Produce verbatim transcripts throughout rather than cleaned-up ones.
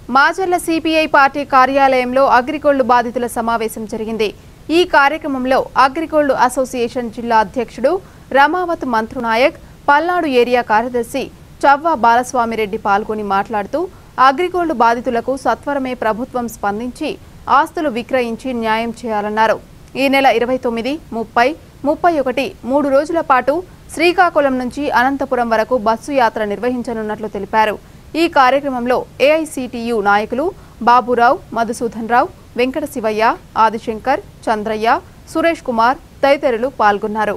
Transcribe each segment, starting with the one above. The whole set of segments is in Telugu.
మాచర్ల సిపిఐ పార్టీ కార్యాలయంలో అగ్రిగోల్డ్ బాధితుల సమావేశం జరిగింది. ఈ కార్యక్రమంలో అగ్రిగోల్డ్ అసోసియేషన్ జిల్లా అధ్యక్షుడు రమావత్ మంత్రునాయక్, పల్నాడు ఏరియా కార్యదర్శి చవ్వ బాలస్వామిరెడ్డి పాల్గొని మాట్లాడుతూ అగ్రిగోల్డ్ బాధితులకు సత్వరమే ప్రభుత్వం స్పందించి ఆస్తులు విక్రయించి న్యాయం చేయాలన్నారు. ఈ నెల ఇరవై తొమ్మిది, ముప్పై, ముప్పై ఒకటి మూడు రోజుల పాటు శ్రీకాకుళం నుంచి అనంతపురం వరకు బస్సు యాత్ర నిర్వహించనున్నట్లు తెలిపారు. ఈ కార్యక్రమంలో ఏఐసిటియు నాయకులు బాబురావు, మధుసూదన్ రావు, వెంకట శివయ్య, ఆదిశంకర్, చంద్రయ్య, సురేష్ కుమార్ తదితరులు పాల్గొన్నారు.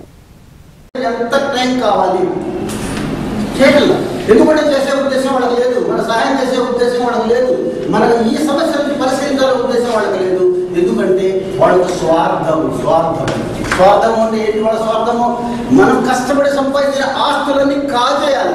ఎందుకంటే చేసే ఉద్దేశం వాళ్ళకి లేదు, మన సహాయం చేసే ఉద్దేశం వాళ్ళకి లేదు, మన ఈ సమస్యలను పరిశీలించాలనే ఉద్దేశం వాళ్ళకి లేదు. ఎందుకంటే వాళ్ళకు స్వార్థము స్వార్థం స్వార్థం అంటే ఏంటి? వాళ్ళ స్వార్థము మనం కష్టపడి సంపాదించిన ఆస్తులన్నీ కాజేయాలి.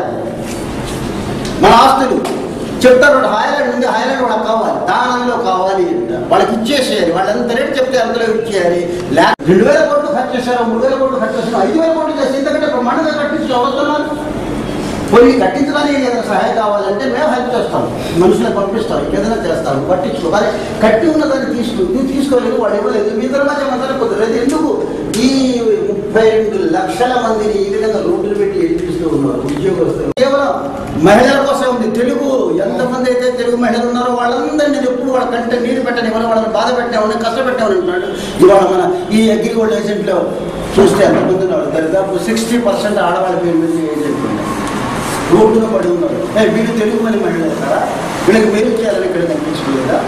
మన ఆస్తులు చెప్తారు, హైలాండ్ ఉంది, హైలాండ్ వాళ్ళకి కావాలి, దానంలో కావాలి, వాళ్ళకి ఇచ్చేసేయాలి. వాళ్ళంత రేటు చెప్తే అంతలో ఇచ్చేయాలి. రెండు వేల కోట్లు ఖర్చు చేశారు, మూడు వేల కోట్లు ఖర్చు చేశారు, ఐదు వేల కోట్లు చేసి ఎందుకంటే బ్రహ్మాండంగా కట్టించి అవుతున్నారు. పోయి కట్టించడానికి ఏదైనా సహాయం కావాలంటే మేము హెల్ప్ చేస్తాం, మనుషులను పంపిస్తాం, ఏదైనా చేస్తాం, పట్టించుకో. కానీ కట్టి ఉన్నదాన్ని తీసుకు నువ్వు తీసుకోలేదు, వాడు ఇవ్వలేదు, మీ ఇద్దరి మధ్య మధ్య కుదరలేదు. ఎందుకు ఈ ముప్పై రెండు లక్షల మందిని ఈ విధంగా రోడ్లు పెట్టి ఎదిరిస్తూ ఉన్నారు ఉద్యోగస్తులు? కేవలం మహిళల కోసం ఉంది. తెలుగు ఎంతమంది అయితే తెలుగు మహిళలు ఉన్నారో వాళ్ళందరూ నేను ఎప్పుడు వాళ్ళ కంటే నీరు పెట్టని ఇవ్వను, వాళ్ళని బాధ పెట్టామని కష్టపెట్టామని అంటున్నాడు. ఇవాళ మన ఈ అగ్రిగోల్డ్ ఏజెంట్లో చూస్తే ఎంతమంది ఉన్నారు? దాదాపు సిక్స్టీ పర్సెంట్ ఆడవాళ్ళ పేరు మీద ఏజెంట్ ఉన్నారు, రోడ్డులో పడి ఉన్నారు. వీళ్ళు తెలుగు మంది మహిళలు కదా, వీళ్ళకి మేలు చేయాలని ఇక్కడ కనిపించలేదా?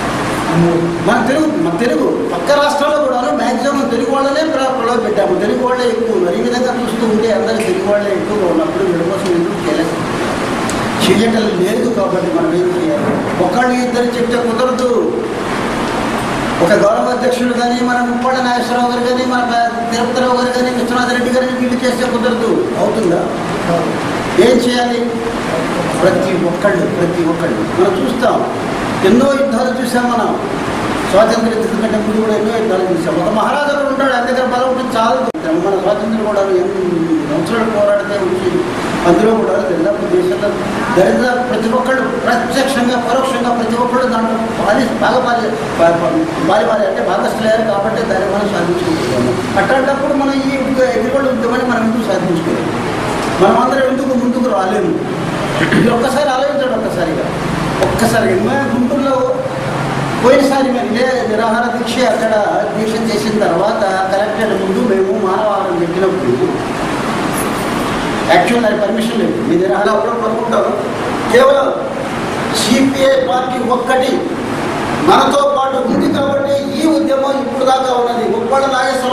మన తెలుగు మన తెలుగు పక్క రాష్ట్రాల్లో కూడా మ్యాక్సిమం తెలుగు వాళ్ళనే ప్రలోభ పెట్టాము, తెలుగు వాళ్ళే ఎక్కువ ఉన్నారు. ఈ విధంగా చూస్తూ ఉంటే అందరూ తెలుగు వాళ్ళే ఎక్కువగా ఉన్నప్పుడు వీళ్ళ కోసం ఎందుకు చేయలేదు? చేయటం లేదు కాబట్టి మనం ఏం చేయాలి? ఒకళ్ళు ఇద్దరు చెప్తే కుదరదు. ఒక గౌరవ అధ్యక్షుడు కానీ, మన ముప్పాళ్ళ నాగేశ్వరరావు గారు కానీ, మన తిరుపతిరావు గారు కానీ, విశ్వనాథ రెడ్డి గారిని వీళ్ళు చేస్తే కుదరదు. అవుతుందా? ఏం చేయాలి? ప్రతి ఒక్కళ్ళు ప్రతి ఒక్కళ్ళు మనం చూస్తాం, ఎన్నో యుద్ధాలు చూసాం. మనం స్వాతంత్ర్యం ఎందుకంటే ముందు కూడా ఎన్నో యుద్ధాలు చూసాం. ఒక మహారాజు ఉంటాడు, ఆయన దగ్గర బలం ఉంటుంది, చాలు. మన స్వాతంత్ర్యం కూడా ఎన్ని సంవత్సరాలు పోరాడితే వచ్చి అందులో కూడా దాదాపు దేశంలో దరిద్ర ప్రతి ఒక్కళ్ళు ప్రత్యక్షంగా పరోక్షంగా ప్రతి ఒక్కళ్ళు దాంట్లో బాలి బాగా బాలి బాలి బాలి అంటే భాగస్థులయ్యారు కాబట్టి దాన్ని మనం సాధించుకుంటున్నాము. అట్లాంటప్పుడు మనం ఈ ఎదురుకోళ్ళు ఉద్యమాన్ని మనం ఎందుకు సాధించుకోలేము? మనం అందరం ఎందుకు ముందుకు రాలేము? ఇది ఒక్కసారి ఆలోచించండి. ఒక్కసారిగా ఒక్కసారిగా మేము గుంటూరులో పోయినసారి మేము ఇదే నిరాహార దీక్ష అక్కడ దీక్ష చేసిన తర్వాత కలెక్టరేట్ ముందు మేము మానవాహారం చెప్పినప్పుడు యాక్చువల్ నాకు పర్మిషన్ లేదు. మీ నిరాహార అప్పుడు కొనుక్కుంటారు. కేవలం సిపిఐ పార్టీ ఒక్కటి మనతో పాటు ఉంది కాబట్టి ఈ ఉద్యమం ఇప్పుడు దాకా ఉన్నది. ముప్పాళ్ళ నాగేశ్వరరావు